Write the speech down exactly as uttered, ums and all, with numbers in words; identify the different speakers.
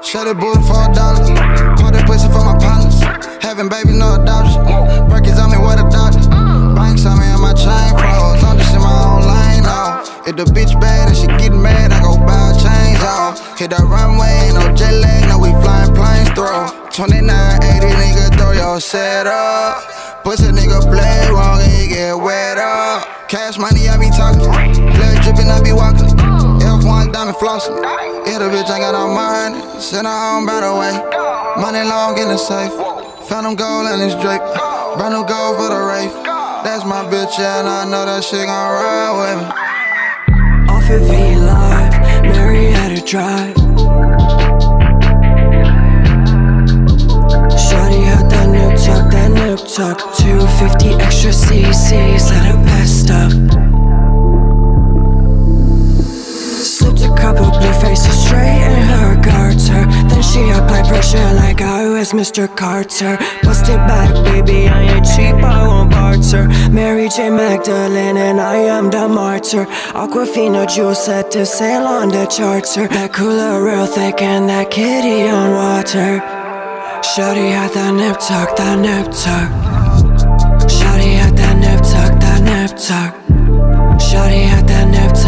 Speaker 1: Shut it booty for a dollar. Pour that pussy for my partners. Having babies, no adoption. Breakers on me, what a doctor. Banks on me and my chain froze. I'm just in my own lane, oh. If the bitch bad and she getting mad, I go buy chains off. Hit the runway, ain't no jet lag, no we flying planes through. twenty-nine eighty, nigga, throw your set up. Pussy nigga play wrong and he get wet up. Cash money, I be talking. Blood drippin', I be walking. F one diamond flossing. Yeah, the bitch ain't got no money. Send her home by the way. Money long in the safe. Phantom gold and it's Drake. Brand new gold for the Wraith. That's my bitch, yeah, and I know that shit gon' ride with me.
Speaker 2: Off of V Live, Marietta Drive. Shawty had that nip tuck, that nip tuck. two fifty extra cc's, let her best up. Slipped a couple blue faces straight in her garter. Then she applied pressure like I was Mister Carter. Busted back, baby, I ain't cheap, I won't barter. Mary J. Magdalene and I am the martyr. Aquafina juice set to sail on the charter. That cooler real thick and that kitty on water. Shawty had that nip tuck, that nip tuck. Shawty had that nip tuck, that nip tuck. Shawty had that nip tuck.